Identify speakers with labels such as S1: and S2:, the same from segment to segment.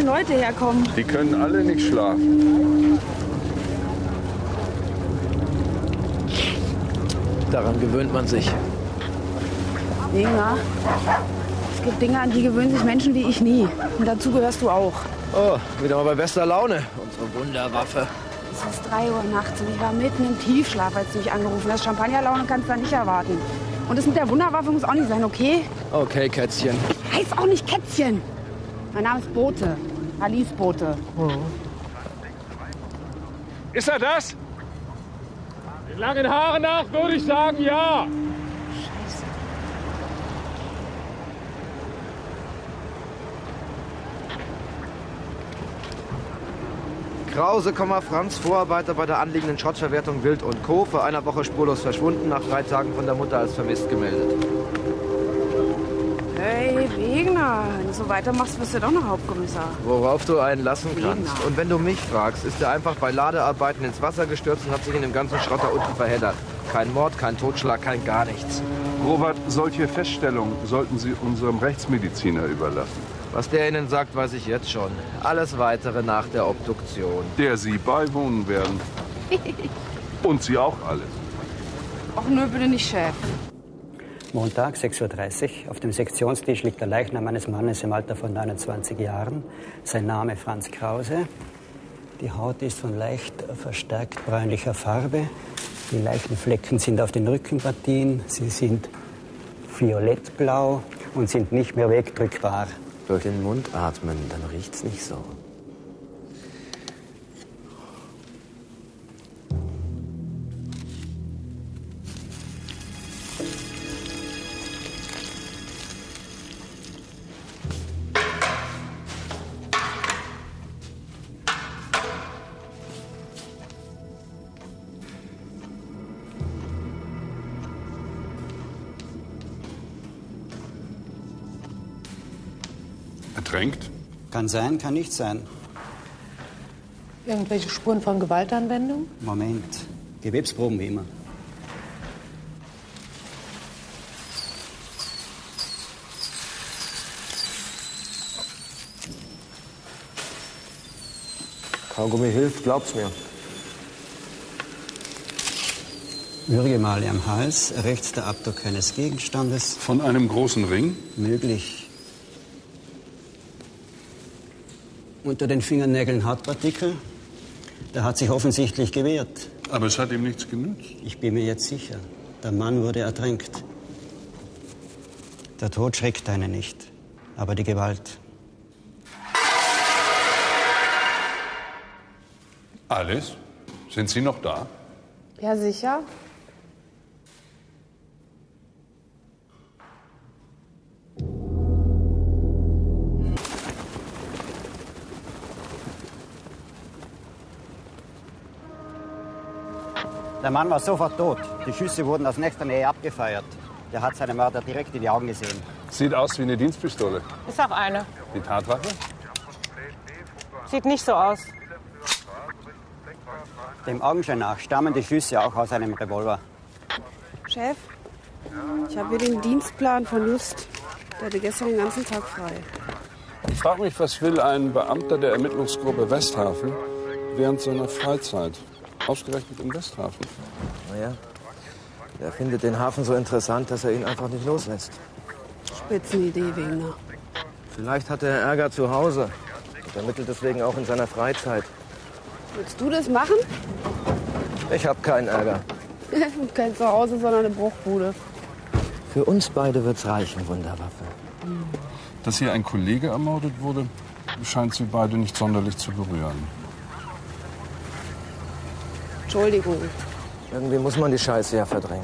S1: Leute herkommen.
S2: Die können alle nicht schlafen.
S3: Daran gewöhnt man sich.
S1: Dinger. Es gibt Dinge, an die gewöhnen sich Menschen wie ich nie. Und dazu gehörst du auch.
S3: Oh, wieder mal bei bester Laune. Unsere Wunderwaffe.
S1: Es ist 3 Uhr nachts und ich war mitten im Tiefschlaf, als du mich angerufen hast. Champagnerlaune kannst du da nicht erwarten. Und das mit der Wunderwaffe muss auch nicht sein, okay?
S3: Okay, Kätzchen.
S1: Heißt auch nicht Kätzchen. Mein Name ist Bote. Alice Bote.
S3: Oh.
S2: Ist er das?
S4: Den langen Haaren nach würde ich sagen, ja.
S1: Scheiße.
S3: Krause, Franz, Vorarbeiter bei der anliegenden Schrottverwertung Wild und Co. Vor einer Woche spurlos verschwunden, nach 3 Tagen von der Mutter als vermisst gemeldet.
S1: Hey, Wegner. Wenn du so weitermachst, wirst du doch noch Hauptkommissar.
S3: Worauf du einen lassen kannst.
S1: Wegner.
S3: Und wenn du mich fragst, ist er einfach bei Ladearbeiten ins Wasser gestürzt und hat sich in dem ganzen Schrott da unten verheddert. Kein Mord, kein Totschlag, kein gar nichts.
S2: Robert, solche Feststellungen sollten Sie unserem Rechtsmediziner überlassen.
S3: Was der Ihnen sagt, weiß ich jetzt schon. Alles Weitere nach der Obduktion.
S2: Der Sie beiwohnen werden. Und Sie auch alle.
S1: Och nö, bitte nicht, Chef.
S5: Montag, 6:30 Uhr. Auf dem Sektionstisch liegt der Leichnam eines Mannes im Alter von 29 Jahren. Sein Name Franz Krause. Die Haut ist von leicht verstärkt bräunlicher Farbe. Die Leichenflecken sind auf den Rückenpartien. Sie sind violettblau und sind nicht mehr wegdrückbar.
S6: Durch den Mund atmen, dann riecht's nicht so.
S2: Ertränkt?
S5: Kann sein, kann nicht sein.
S7: Irgendwelche Spuren von Gewaltanwendung?
S5: Moment. Gewebsproben wie immer.
S6: Kaugummi hilft, glaub's mir.
S5: Würgemale am Hals, rechts der Abdruck eines Gegenstandes.
S2: Von einem großen Ring?
S5: Möglich. Unter den Fingernägeln Hautpartikel. Der hat sich offensichtlich gewehrt.
S2: Aber es hat ihm nichts genützt.
S5: Ich bin mir jetzt sicher. Der Mann wurde ertränkt. Der Tod schreckt einen nicht, aber die Gewalt.
S2: Alice, sind Sie noch da?
S7: Ja, sicher.
S5: Der Mann war sofort tot. Die Schüsse wurden aus nächster Nähe abgefeuert. Der hat seinen Mörder direkt in die Augen gesehen.
S2: Sieht aus wie eine Dienstpistole.
S7: Ist auch eine.
S2: Die Tatwaffe?
S7: Sieht nicht so aus.
S5: Dem Augenschein nach stammen die Schüsse auch aus einem Revolver.
S1: Chef, ich habe hier den Dienstplan von Just. Der hatte gestern den ganzen Tag frei.
S2: Ich frage mich, was will ein Beamter der Ermittlungsgruppe Westhafen während seiner Freizeit? Ausgerechnet im Westhafen.
S3: Naja, er findet den Hafen so interessant, dass er ihn einfach nicht loslässt.
S1: Spitzenidee, Wegner.
S3: Vielleicht hat er Ärger zu Hause und ermittelt deswegen auch in seiner Freizeit.
S1: Willst du das machen?
S3: Ich habe keinen Ärger.
S1: Kein Zuhause, sondern eine Bruchbude.
S3: Für uns beide wird's reichen, Wunderwaffe.
S2: Dass hier ein Kollege ermordet wurde, scheint Sie beide nicht sonderlich zu berühren.
S1: Entschuldigung.
S3: Irgendwie muss man die Scheiße ja verdrängen.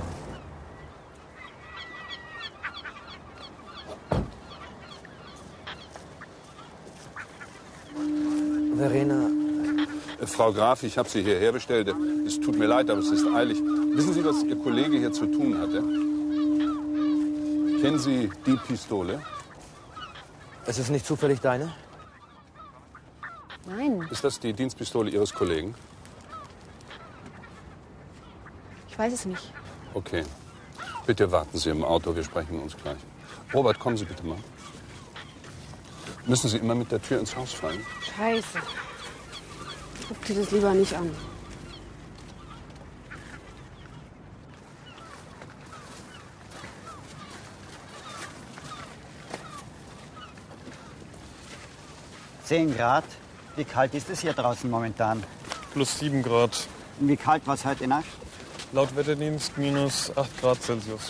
S3: Verena.
S2: Frau Graf, ich habe Sie hierher bestellt. Es tut mir leid, aber es ist eilig. Wissen Sie, was Ihr Kollege hier zu tun hatte? Kennen Sie die Pistole?
S3: Ist es nicht zufällig deine?
S7: Nein,
S2: Ist das die Dienstpistole Ihres Kollegen?
S7: ich weiß es nicht.
S2: Okay. Bitte warten Sie im Auto, wir sprechen uns gleich. Robert, kommen Sie bitte mal. Müssen Sie immer mit der Tür ins Haus fallen?
S1: Scheiße. Guck dir das lieber nicht an.
S5: +10 Grad. Wie kalt ist es hier draußen momentan?
S8: +7 Grad.
S5: Und wie kalt war es heute Nacht?
S8: Laut Wetterdienst -8 Grad Celsius.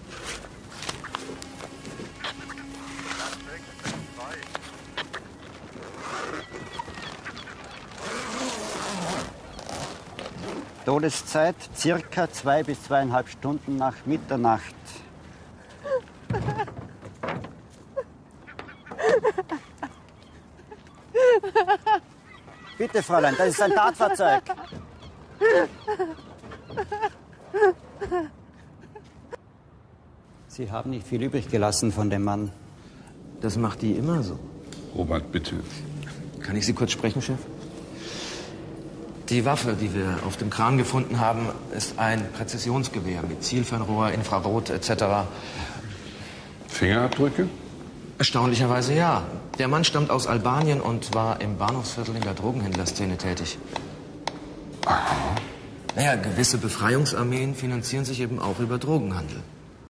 S5: Todeszeit circa 2 bis 2,5 Stunden nach Mitternacht. Bitte, Fräulein, das ist ein Tatfahrzeug. Sie haben nicht viel übrig gelassen von dem Mann.
S3: Das macht die immer so.
S2: Robert, bitte.
S3: Kann ich Sie kurz sprechen, Chef? Die Waffe, die wir auf dem Kran gefunden haben, ist ein Präzisionsgewehr mit Zielfernrohr, Infrarot etc.
S2: Fingerabdrücke?
S3: Erstaunlicherweise ja. Der Mann stammt aus Albanien und war im Bahnhofsviertel in der Drogenhändlerszene tätig.
S2: Aha.
S3: Naja, gewisse Befreiungsarmeen finanzieren sich eben auch über Drogenhandel.